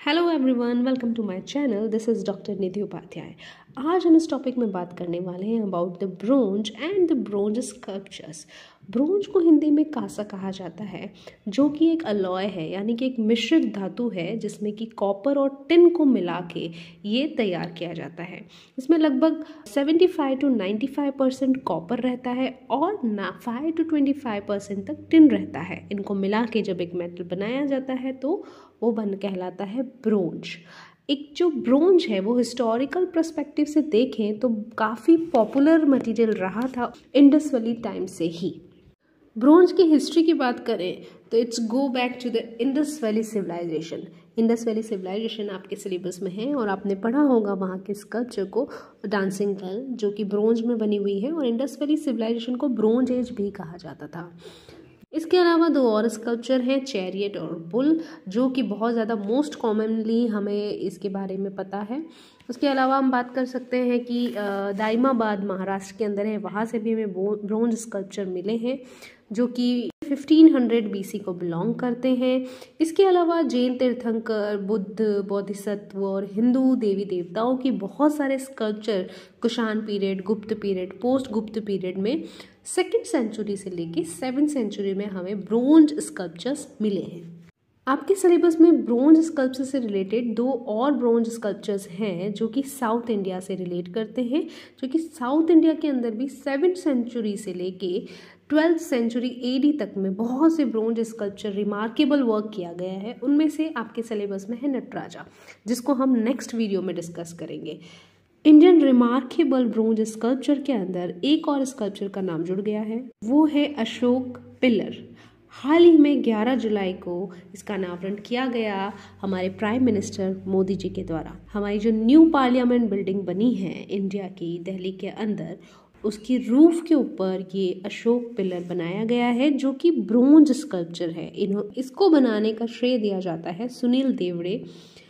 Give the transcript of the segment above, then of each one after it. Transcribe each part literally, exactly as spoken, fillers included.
Hello everyone, welcome to my channel. This is doctor Nidhi Upadhyay. आज हम इस टॉपिक में बात करने वाले हैं about the bronze and the bronze sculptures. Bronze को हिंदी में कांसा कहा जाता है, जो कि एक अलॉय है, यानी कि एक मिश्रित धातु है जिसमें कि कॉपर और टिन को मिला के ये तैयार किया जाता है। इसमें लगभग पचहत्तर टू पचानवे परसेंट कॉपर रहता है और ना फाइव टू पच्चीस परसेंट तक टिन रहता है। इनको मिला के जब एक मेटल बनाया जाता है तो वो बन कहलाता है ब्रोंज। एक जो ब्रोंज है वो हिस्टोरिकल पर्सपेक्टिव से देखें तो काफ़ी पॉपुलर मटेरियल रहा था इंडस वैली टाइम से ही। ब्रोंज की हिस्ट्री की बात करें तो it's go back to the Indus valley civilisation. Indus valley civilisation आपके सिलेबस में है और आपने पढ़ा होगा वहाँ के स्कल्पचर को, डांसिंग गर्ल, जो कि ब्रोंज में बनी हुई है। और इंडस वैली सिविलाइजेशन को ब्रोंज एज भी कहा जाता था। इसके अलावा दो और स्कल्पचर हैं, चैरियट और बुल, जो कि बहुत ज़्यादा मोस्ट कॉमनली हमें इसके बारे में पता है। उसके अलावा हम बात कर सकते हैं कि दाइमाबाद महाराष्ट्र के अंदर है, वहाँ से भी हमें ब्रोंज स्कल्पचर मिले हैं जो कि पंद्रह सौ बीसी को बिलोंग करते हैं। इसके अलावा जैन तीर्थंकर, बुद्ध, बोधिसत्व और हिंदू देवी देवताओं की बहुत सारे sculpture Kushan period, Gupta period, post Gupta period में सेकेंड सेंचुरी से लेके सेवन सेंचुरी में हमें ब्रोंज स्कल्पचर्स मिले हैं। आपके सिलेबस में ब्रोंज स्कल्पचर से रिलेटेड दो और ब्रोंज स्कल्पचर्स हैं जो कि साउथ इंडिया से रिलेट करते हैं, जो कि साउथ इंडिया के अंदर भी सेवन सेंचुरी से लेके ट्वेल्थ सेंचुरी एडी तक में बहुत से ब्रोंज स्कल्पचर रिमार्केबल वर्क किया गया है। उनमें से आपके सिलेबस में है नटराजा, जिसको हम नेक्स्ट वीडियो में डिस्कस करेंगे। इंडियन रिमार्केबल ब्रोंज स्कल्पचर के अंदर एक और स्कल्पचर का नाम जुड़ गया है, वो है अशोक पिलर। हाल ही में ग्यारह जुलाई को इसका अनावरण किया गया हमारे प्राइम मिनिस्टर मोदी जी के द्वारा। हमारी जो न्यू पार्लियामेंट बिल्डिंग बनी है इंडिया की दिल्ली के अंदर, उसकी रूफ के ऊपर ये अशोक पिलर बनाया गया है जो कि ब्रोंज स्कल्पचर है। इन्हों इसको बनाने का श्रेय दिया जाता है सुनील देवड़े,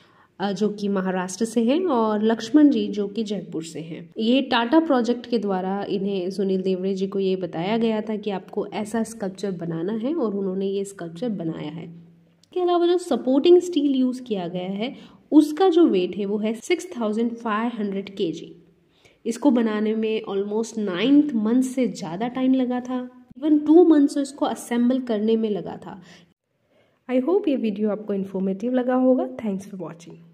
जो कि महाराष्ट्र से हैं, और लक्ष्मण जी जो कि जयपुर से हैं। ये टाटा प्रोजेक्ट के द्वारा इन्हें, सुनील देवड़े जी को ये बताया गया था कि आपको ऐसा स्कल्पचर बनाना है और उन्होंने ये स्कल्पचर बनाया है। इसके अलावा जो सपोर्टिंग स्टील यूज़ किया गया है उसका जो वेट है वो है सिक्स थाउजेंड फाइव हंड्रेड के जी। इसको बनाने में ऑलमोस्ट नाइन्थ मंथ से ज़्यादा टाइम लगा था, इवन टू मंथ्स इसको असेंबल करने में लगा था। आई होप ये वीडियो आपको इन्फॉर्मेटिव लगा होगा। Thanks for watching.